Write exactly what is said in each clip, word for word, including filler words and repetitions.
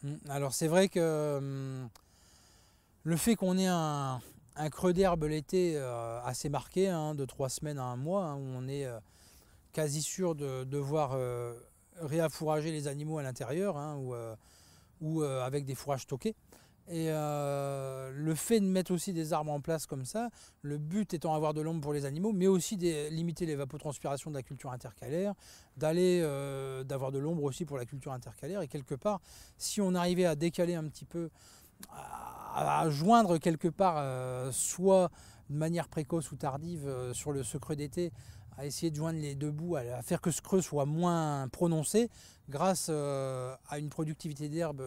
Alors c'est vrai que hum, le fait qu'on ait un, un creux d'herbe l'été euh, assez marqué, hein, de trois semaines à un mois, hein, où on est euh, quasi sûr de devoir euh, réaffourager les animaux à l'intérieur, hein, ou, euh, ou euh, avec des fourrages stockés. Et euh, le fait de mettre aussi des arbres en place comme ça, le but étant d'avoir de l'ombre pour les animaux, mais aussi de limiter l'évapotranspiration de la culture intercalaire, d'aller euh, d'avoir de l'ombre aussi pour la culture intercalaire. Et quelque part, si on arrivait à décaler un petit peu, à, à joindre quelque part, euh, soit de manière précoce ou tardive euh, sur le, ce creux d'été, à essayer de joindre les deux bouts, à, à faire que ce creux soit moins prononcé, grâce euh, à une productivité d'herbe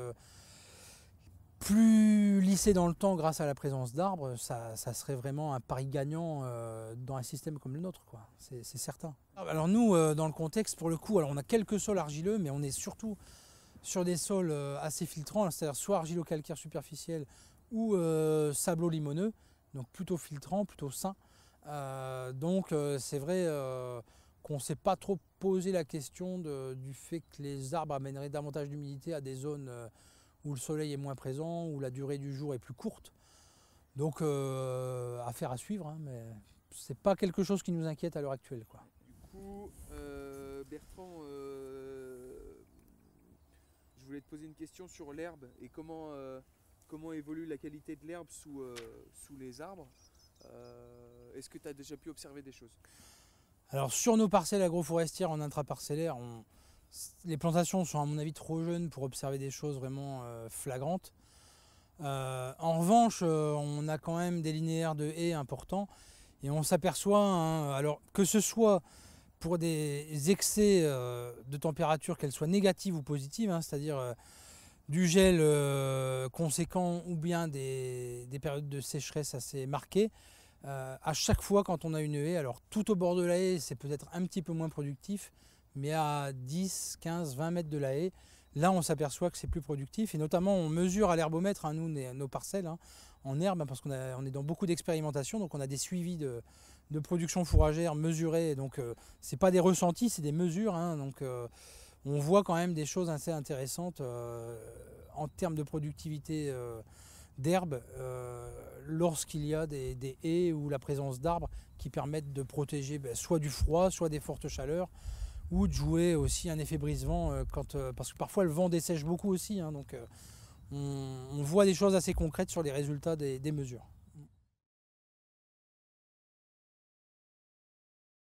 plus lissé dans le temps grâce à la présence d'arbres, ça, ça serait vraiment un pari gagnant euh, dans un système comme le nôtre, quoi. C'est, c'est certain. Alors nous, euh, dans le contexte, pour le coup, alors on a quelques sols argileux, mais on est surtout sur des sols euh, assez filtrants, c'est-à-dire soit argilo-calcaire superficiel ou euh, sablo-limoneux, donc plutôt filtrant, plutôt sain. Euh, donc euh, c'est vrai euh, qu'on ne s'est pas trop posé la question de, du fait que les arbres amèneraient davantage d'humidité à des zones euh, où le soleil est moins présent, où la durée du jour est plus courte. Donc euh, affaire à suivre, hein, mais c'est pas quelque chose qui nous inquiète à l'heure actuelle, quoi. Du coup, euh, Bertrand, euh, je voulais te poser une question sur l'herbe et comment, euh, comment évolue la qualité de l'herbe sous, euh, sous les arbres. Euh, Est-ce que tu as déjà pu observer des choses? Alors sur nos parcelles agroforestières en intraparcellaire, on, les plantations sont à mon avis trop jeunes pour observer des choses vraiment euh, flagrantes. Euh, en revanche, euh, on a quand même des linéaires de haies importants et on s'aperçoit, hein, alors que ce soit pour des excès euh, de température, qu'elles soient négatives ou positives, hein, c'est-à-dire euh, du gel euh, conséquent ou bien des, des périodes de sécheresse assez marquées, euh, à chaque fois quand on a une haie, alors tout au bord de la haie c'est peut-être un petit peu moins productif, mais à dix, quinze, vingt mètres de la haie, là on s'aperçoit que c'est plus productif, et notamment on mesure à l'herbomètre, hein, nous nos parcelles, hein, en herbe, hein, parce qu'on a, on est dans beaucoup d'expérimentations, donc on a des suivis de, de production fourragère mesurés, donc euh, c'est pas des ressentis, c'est des mesures, hein, donc euh, on voit quand même des choses assez intéressantes euh, en termes de productivité euh, d'herbe euh, lorsqu'il y a des, des haies ou la présence d'arbres qui permettent de protéger ben, soit du froid, soit des fortes chaleurs, ou de jouer aussi un effet brise-vent euh, quand, euh, parce que parfois le vent dessèche beaucoup aussi, hein, donc euh, on, on voit des choses assez concrètes sur les résultats des, des mesures.